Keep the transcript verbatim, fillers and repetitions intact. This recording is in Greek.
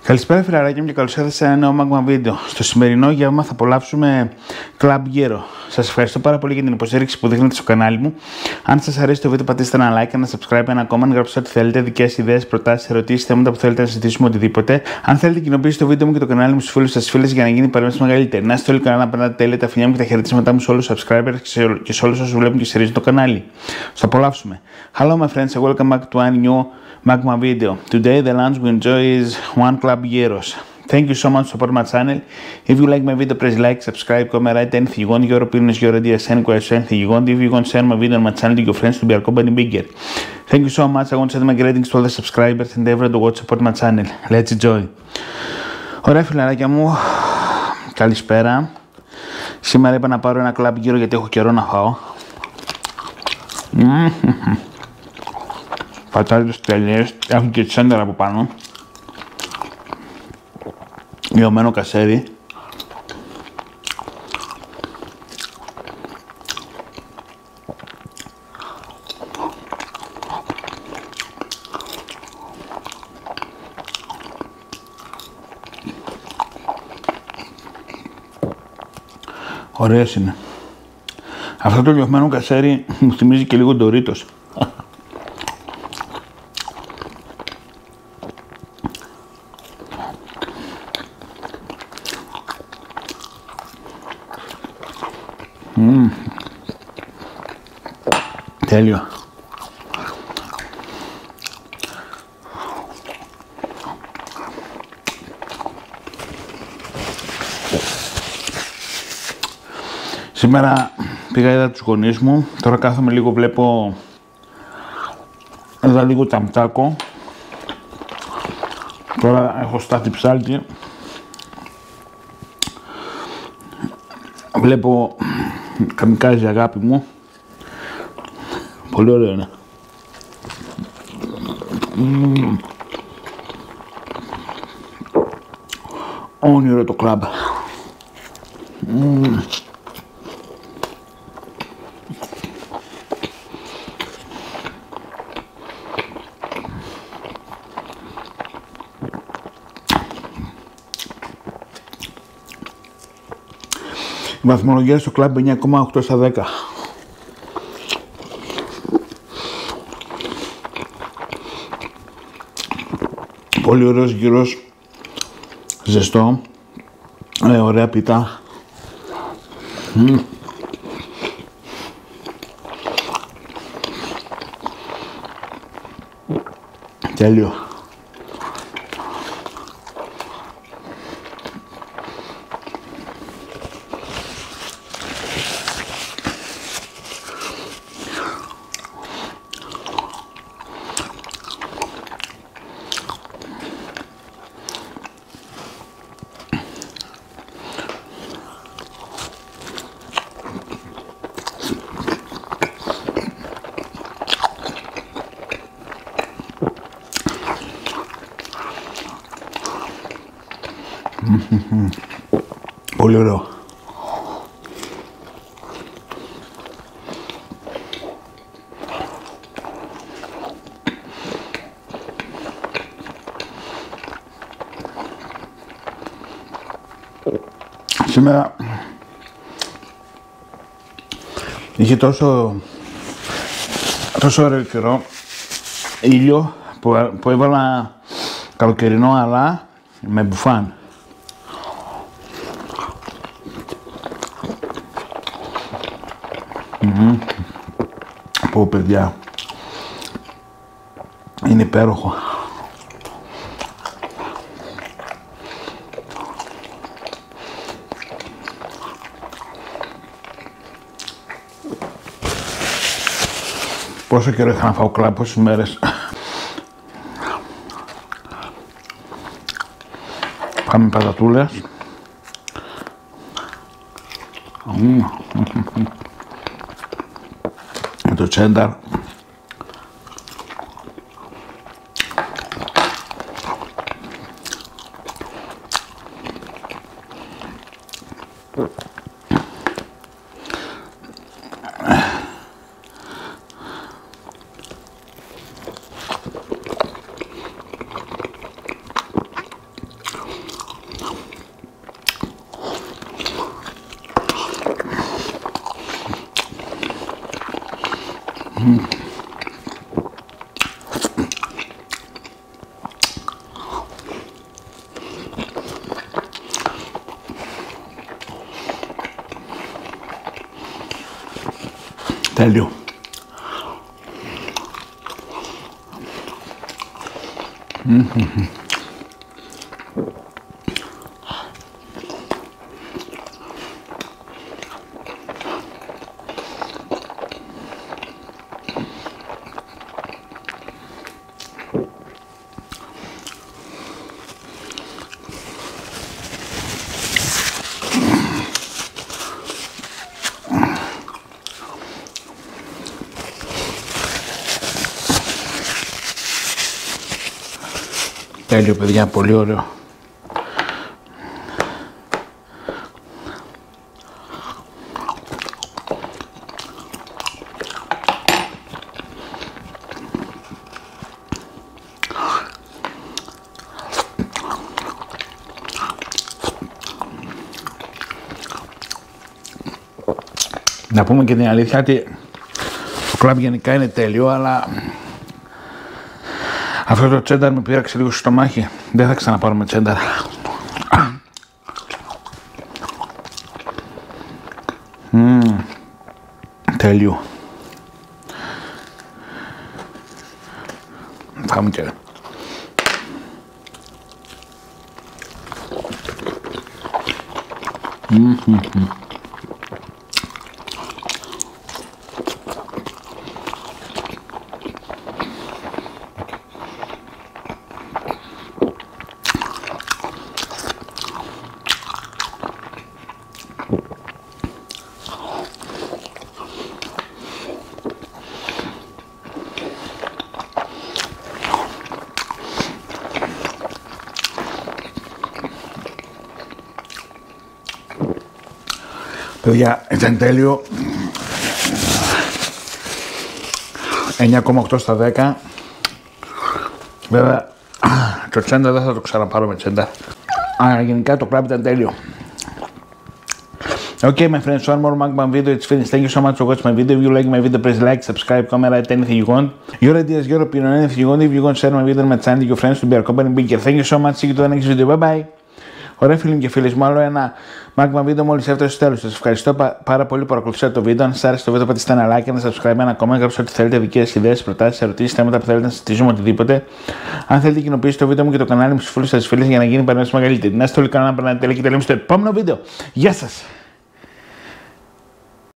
Καλησπέρα φιλαράκια μου και καλώς ήρθατε σε ένα νέο Magma βίντεο. Στο σημερινό γεύμα θα απολαύσουμε Club Gyro. Σας ευχαριστώ πάρα πολύ για την υποστήριξη που δείχνετε στο κανάλι μου. Αν σας αρέσει το βίντεο πατήστε ένα like, ένα subscribe, ένα comment, γράψτε ό,τι θέλετε, δικές ιδέες, προτάσεις, ερωτήσεις, θέματα που θέλετε να συζητήσουμε, οτιδήποτε. Αν θέλετε κοινοποιήστε το βίντεο μου και το κανάλι μου στους φίλους σας, φίλες για να γίνει η παρέμβαση μεγαλύτερη. Να είστε όλοι καλά, να περνάτε τέλεια, τα φιλιά μου και τα χαιρετίσματά μου σε όλους τους subscribers και σε όλους όσους βλέπουν και στηρίζουν το κανάλι. Στο απολαύσουμε. Hello my friends, welcome back to a new Magma video. Today the lunch we enjoy is one Club Gyros. Thank you so much for supporting my channel. If you like my video, press like, subscribe, comment, write anything you want, your opinions, your ideas, any questions, anything you want. If you want to share my video on my channel to your friends to be our company bigger. Thank you so much. I want to send my greetings to all the subscribers and everyone to watch support my channel. Let's enjoy. Ωραία φιλαράκια μου, καλησπέρα. Σήμερα είπα να πάρω ένα Club Gyro γιατί έχω καιρό να φάω. Πατάτες τελειές, έχουν και τσέντερα από πάνω. Λιωμένο κασέρι. Ωραίες είναι. Αυτό το λιωμένο κασέρι μου θυμίζει και λίγο Ντορίτος. Mm. Τέλειο. Σήμερα πήγα είδα τους γονείς μου, τώρα κάθομαι λίγο, βλέπω εδώ λίγο ταμτάκο. Τώρα έχω στάθει ψάλτη. Βλέπω καμικάζι αγάπη μου. Πολύ ωραίο είναι. Mm. Όνειρο το κλαμπ. Mm. Η βαθμολογία στο κλαμπ εννιά κόμμα οκτώ στα δέκα. Πολύ ωραίος γύρος, ζεστό, ε, ωραία πίτα. Mm. Τέλειο. Mm-hmm. Πολύ ωραίο. Σήμερα είχε τόσο τόσο ωραίο καιρό, ήλιο που, που έβαλα καλοκαιρινό αλλά με μπουφάν. Mm-hmm. Πω παιδιά, είναι υπέροχο. Πόσο καιρό είχα να φάω κλαμπ, πόσες μέρες. Πάμε πατατούλες. Mm. Με το τσένταρ. Τέλειο. Mm-hmm. Τέλειο, παιδιά, πολύ ωραίο. Να πούμε και την αλήθεια ότι το κλαμπ γενικά είναι τέλειο, αλλά αυτό το τσένταρ με πήραξε λίγο στο στομάχι. Δεν θα ξαναπάρουμε τσένταρ. Mm, τέλειο. Φάμε και. Mm-hmm. Παιδιά, ήταν τέλειο. εννιά κόμμα οκτώ στα δέκα. Βέβαια, το τσέντα δεν θα το ξαναπάρω με τσέντα. Αλλά γενικά το κλαμπ ήταν τέλειο. Okay, my friends, one more mukbang video. It's finished. Thank you so much for watching my video. If you like my video, press like, subscribe, comment, write anything you want. Your ideas, your opinion, anything you want. If you want to share my video on my channel, your friends to be our company bigger. Thank you so much. See you to the next video. Bye bye. Ωραία φίλοι μου και φίλες μου, άλλο ένα mukbang βίντεο μόλις έφτασε στο τέλος. Σας ευχαριστώ πάρα πολύ που παρακολουθήσατε το βίντεο. Αν σας άρεσε το βίντεο, πατήστε ένα like, ένα subscribe, ένα comment, γράψτε ό,τι θέλετε, δικές ιδέες, προτάσεις, ερωτήσεις, θέματα που θέλετε να συζητήσουμε, οτιδήποτε. Αν θέλετε, κοινοποιήστε το βίντεο μου και το κανάλι μου στους φίλους σας, φίλες για να γίνει παρέμβαση μεγαλύτερη. Να είστε όλοι καλά, να περνάτε τέλεια και τελείως στο επόμενο βίντεο. Γεια σας!